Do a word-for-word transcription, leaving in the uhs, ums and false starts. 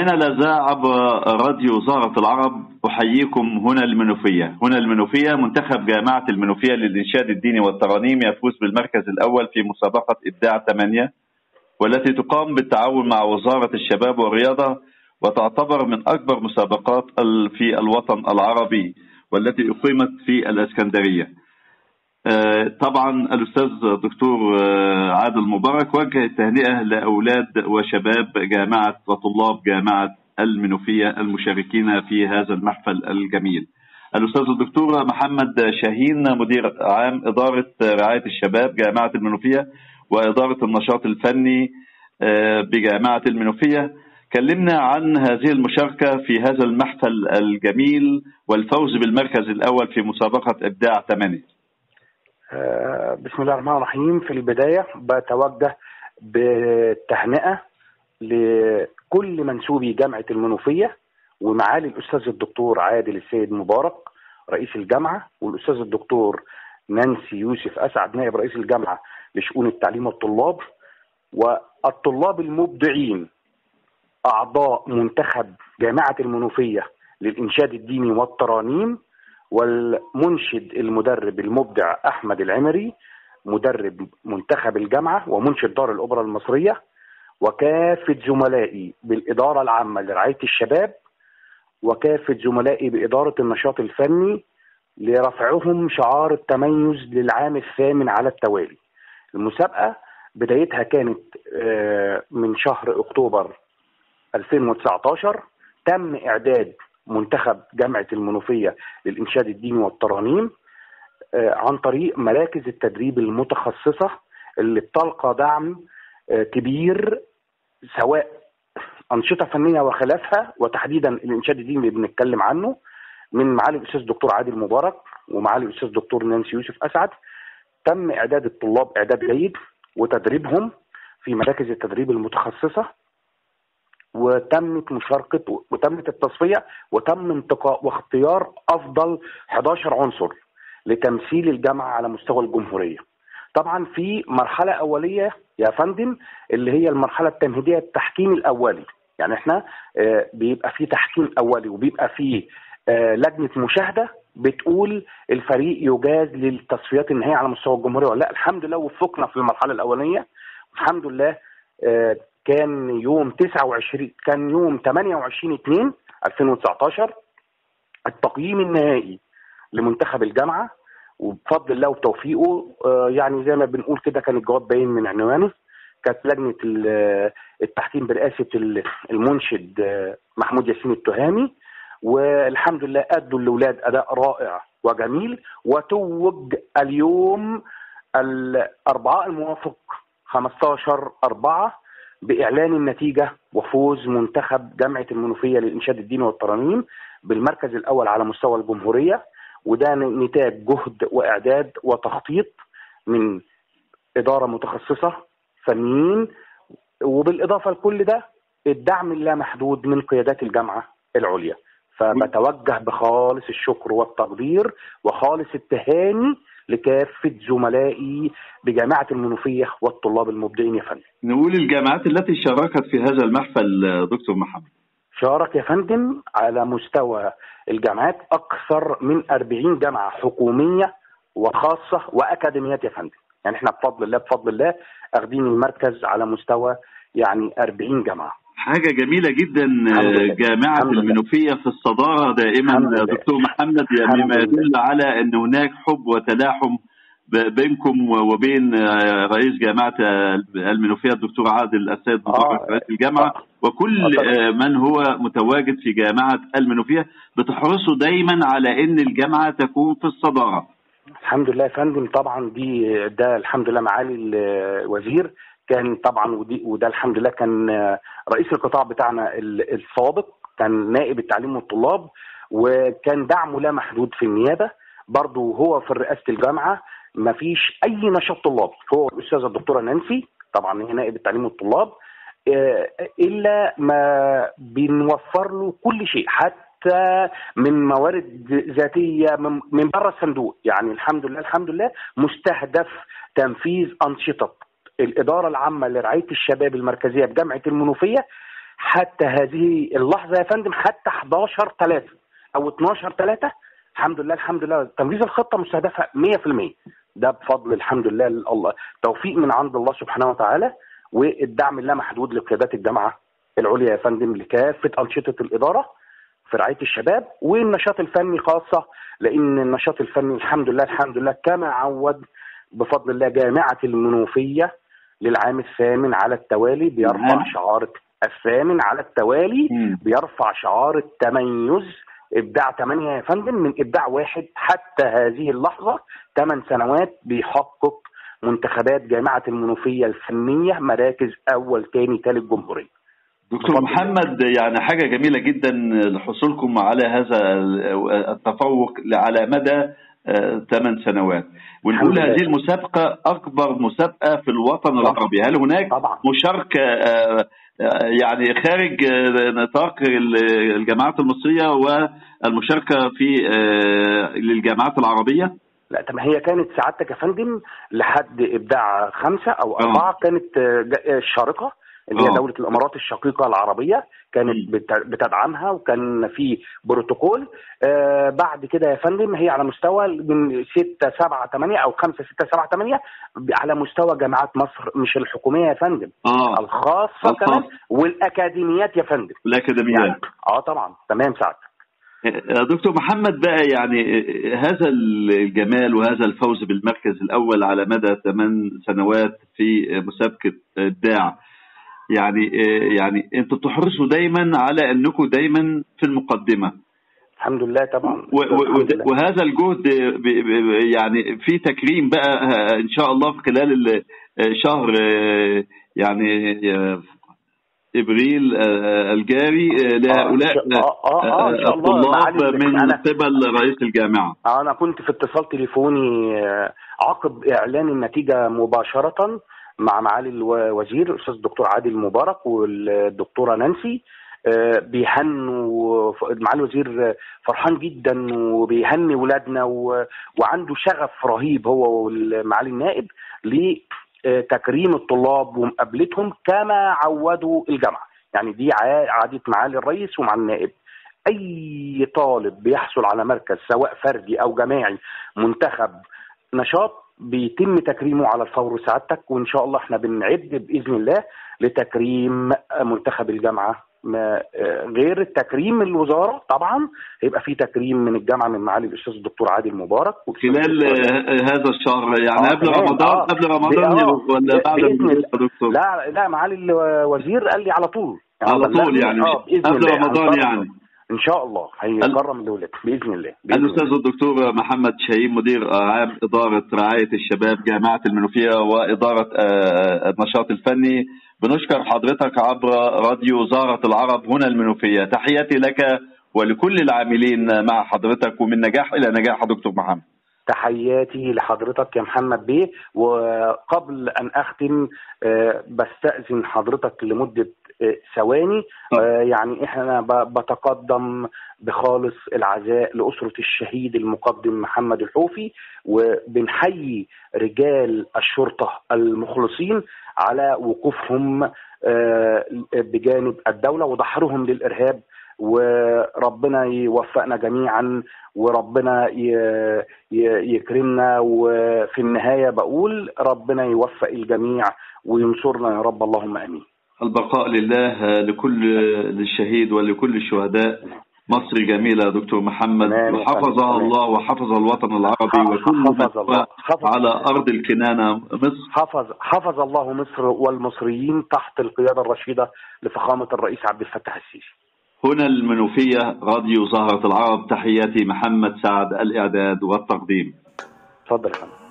مستمعينا الأعزاء عبر راديو زهرة العرب، أحييكم هنا المنوفية. هنا المنوفية منتخب جامعة المنوفية للإنشاد الديني والترانيم يفوز بالمركز الأول في مسابقة إبداع ثمانية، والتي تقام بالتعاون مع وزارة الشباب والرياضة، وتعتبر من أكبر مسابقات في الوطن العربي، والتي أقيمت في الإسكندرية. طبعا الأستاذ دكتور عادل مبارك وجه التهنئة لأولاد وشباب جامعة وطلاب جامعة المنوفية المشاركين في هذا المحفل الجميل. الأستاذ الدكتور محمد شاهين مدير عام إدارة رعاية الشباب جامعة المنوفية وإدارة النشاط الفني بجامعة المنوفية، كلمنا عن هذه المشاركة في هذا المحفل الجميل والفوز بالمركز الأول في مسابقة إبداع ثمانية. بسم الله الرحمن الرحيم. في البداية بتوجه بالتهنئة لكل منسوبي جامعة المنوفية ومعالي الأستاذ الدكتور عادل السيد مبارك رئيس الجامعة، والأستاذ الدكتور نانسي يوسف أسعد نائب رئيس الجامعة لشؤون التعليم والطلاب، والطلاب المبدعين أعضاء منتخب جامعة المنوفية للإنشاد الديني والترانيم، والمنشد المدرب المبدع أحمد العمري مدرب منتخب الجامعة ومنشد دار الأوبرا المصرية، وكافة زملائي بالإدارة العامة لرعاية الشباب، وكافة زملائي بإدارة النشاط الفني لرفعهم شعار التميز للعام الثامن على التوالي. المسابقة بدايتها كانت من شهر أكتوبر ألفين وتسعة عشر. تم إعداد منتخب جامعة المنوفية للإنشاد الديني والترانيم عن طريق مراكز التدريب المتخصصة اللي بتلقى دعم كبير، سواء أنشطة فنية وخلافها، وتحديدا الإنشاد الديني اللي بنتكلم عنه من معالي الأستاذ الدكتور عادل مبارك ومعالي الأستاذ الدكتور نانسي يوسف أسعد. تم إعداد الطلاب إعداد جيد وتدريبهم في مراكز التدريب المتخصصة، وتمت مشاركة وتمت التصفية وتم انتقاء واختيار أفضل إحدى عشر عنصر لتمثيل الجامعة على مستوى الجمهورية. طبعا في مرحلة أولية يا فندم اللي هي المرحلة التمهيدية التحكيم الأولي، يعني احنا بيبقى في تحكيم أولي وبيبقى في لجنة مشاهدة بتقول الفريق يجاز للتصفيات النهائية على مستوى الجمهورية ولا لا. الحمد لله وفقنا في المرحلة الأولانية، الحمد لله. كان يوم تسعة وعشرين كان يوم ثمانية وعشرين اثنين ألفين وتسعة عشر التقييم النهائي لمنتخب الجامعة، وبفضل الله وبتوفيقه يعني زي ما بنقول كده كان الجواب باين من عنوانه. كانت لجنة التحكيم برئاسة المنشد محمود ياسين التهامي، والحمد لله أدوا الأولاد أداء رائع وجميل، وتوج اليوم الأربعاء الموافق خمسة عشر أربعة بإعلان النتيجة وفوز منتخب جامعة المنوفية للإنشاد الديني والترانيم بالمركز الأول على مستوى الجمهورية. وده نتاج جهد وإعداد وتخطيط من إدارة متخصصة فنيين، وبالإضافة لكل ده الدعم اللامحدود من قيادات الجامعة العليا. فبتوجه بخالص الشكر والتقدير وخالص التهاني لكافة زملائي بجامعة المنوفية والطلاب المبدعين يا فندم. نقول الجامعات التي شاركت في هذا المحفل دكتور محمد. شارك يا فندم على مستوى الجامعات أكثر من أربعين جامعة حكومية وخاصة وأكاديميات يا فندم. يعني احنا بفضل الله بفضل الله أخذين المركز على مستوى يعني أربعين جامعة. حاجة جميلة جدا. جامعة المنوفية في الصدارة دائما دكتور محمد، يعني ما يدل على أن هناك حب وتلاحم بينكم وبين رئيس جامعة المنوفية الدكتور عادل السيد مبارك رئيس الجامعة وكل من هو متواجد في جامعة المنوفية، بتحرصوا دايما على أن الجامعة تكون في الصدارة. الحمد لله يا فندم. طبعا دي ده الحمد لله معالي الوزير كان طبعا، ودي وده الحمد لله كان رئيس القطاع بتاعنا السابق كان نائب التعليم والطلاب، وكان دعمه لا محدود في النيابة برضه. هو في رئاسة الجامعة ما فيش أي نشاط طلاب، هو الأستاذة الدكتورة نانسي طبعا هي نائب التعليم والطلاب، إلا ما بنوفر له كل شيء حتى من موارد ذاتية من بره الصندوق. يعني الحمد لله الحمد لله مستهدف تنفيذ أنشطة الإدارة العامة لرعاية الشباب المركزية بجامعة المنوفية حتى هذه اللحظه يا فندم، حتى حداشر ثلاثة او اتناشر ثلاثة الحمد لله الحمد لله تنفيذ الخطه مستهدفه مية في المية. ده بفضل الحمد لله الله، توفيق من عند الله سبحانه وتعالى، والدعم اللامحدود لقيادات الجامعه العليا يا فندم لكافه انشطه الاداره في رعايه الشباب والنشاط الفني خاصه، لان النشاط الفني الحمد لله الحمد لله كما عود بفضل الله جامعه المنوفيه للعام الثامن على التوالي بيرفع شعار الثامن على التوالي م. بيرفع شعار التميز ابداع ثمانية يا فندم، من ابداع واحد حتى هذه اللحظه ثمان سنوات بيحقق منتخبات جامعه المنوفيه الفنيه مراكز اول ثاني ثالث جمهوريه. دكتور محمد، يعني حاجه جميله جدا لحصولكم على هذا التفوق على مدى ثمان سنوات، ونقول هذه المسابقه اكبر مسابقه في الوطن العربي. هل هناك طبعا مشاركه يعني خارج نطاق الجامعات المصريه والمشاركه في للجامعات العربيه؟ لا طب هي كانت سعادتك يا فندم لحد ابداع خمسه او اربعه أوه. كانت الشارقه اللي هي دولة الإمارات الشقيقة العربية كانت بتدعمها، وكان في بروتوكول. آه بعد كده يا فندم هي على مستوى من ستة سبعة ثمانية أو خمسة ستة سبعة ثمانية على مستوى جامعات مصر، مش الحكومية يا فندم، آه. الخاصة كمان والأكاديميات يا فندم. الأكاديميات يعني اه طبعا تمام سعد. دكتور محمد بقى، يعني هذا الجمال وهذا الفوز بالمركز الأول على مدى ثمان سنوات في مسابقة إبداع، يعني يعني انتوا بتحرصوا دايما على انكم دايما في المقدمه. الحمد لله طبعا. وهذا الجهد يعني في تكريم بقى ان شاء الله في خلال الشهر يعني ابريل الجاري لهؤلاء الطلاب من قبل رئيس الجامعه. انا كنت في اتصال تليفوني عقب اعلان النتيجه مباشره مع معالي الوزير الاستاذ الدكتور عادل مبارك والدكتوره نانسي، بيهنوا معالي الوزير فرحان جدا وبيهني ولادنا، وعنده شغف رهيب هو ومعالي النائب لتكريم الطلاب ومقابلتهم كما عودوا الجامعه. يعني دي عادة معالي الرئيس ومع النائب، اي طالب بيحصل على مركز سواء فردي او جماعي منتخب نشاط بيتم تكريمه على الفور سعادتك، وان شاء الله احنا بنعد باذن الله لتكريم منتخب الجامعه، ما غير التكريم من الوزاره طبعا هيبقى في تكريم من الجامعه من معالي الاستاذ الدكتور عادل مبارك خلال هذا الشهر، يعني آه قبل رمضان. آه قبل رمضان آه ولا بعد رمضان؟ لا لا معالي الوزير قال لي على طول، يعني على طول يعني آه قبل رمضان يعني ان شاء الله هيكرم الاولاد باذن الله. الاستاذ الدكتور محمد شاهين مدير عام اداره رعايه الشباب جامعه المنوفيه واداره النشاط الفني، بنشكر حضرتك عبر راديو زهرة العرب هنا المنوفيه. تحياتي لك ولكل العاملين مع حضرتك، ومن نجاح الى نجاح يا دكتور محمد. تحياتي لحضرتك يا محمد بيه، وقبل ان اختم بستأذن حضرتك لمده ثواني. آه يعني احنا بتقدم بخالص العزاء لأسرة الشهيد المقدم محمد الحوفي، وبنحيي رجال الشرطة المخلصين على وقوفهم آه بجانب الدولة وضحرهم للإرهاب، وربنا يوفقنا جميعا وربنا يكرمنا، وفي النهاية بقول ربنا يوفق الجميع وينصرنا يا رب، اللهم آمين. البقاء لله لكل للشهيد ولكل الشهداء. مصر جميلة يا دكتور محمد، وحفظها الله وحفظ الوطن العربي وكل من على أرض الكنانة مصر. حفظ حفظ الله مصر والمصريين تحت القيادة الرشيدة لفخامة الرئيس عبد الفتاح السيسي. هنا المنوفية، راديو زهرة العرب. تحياتي محمد سعد، الإعداد والتقديم. اتفضل يا فندم.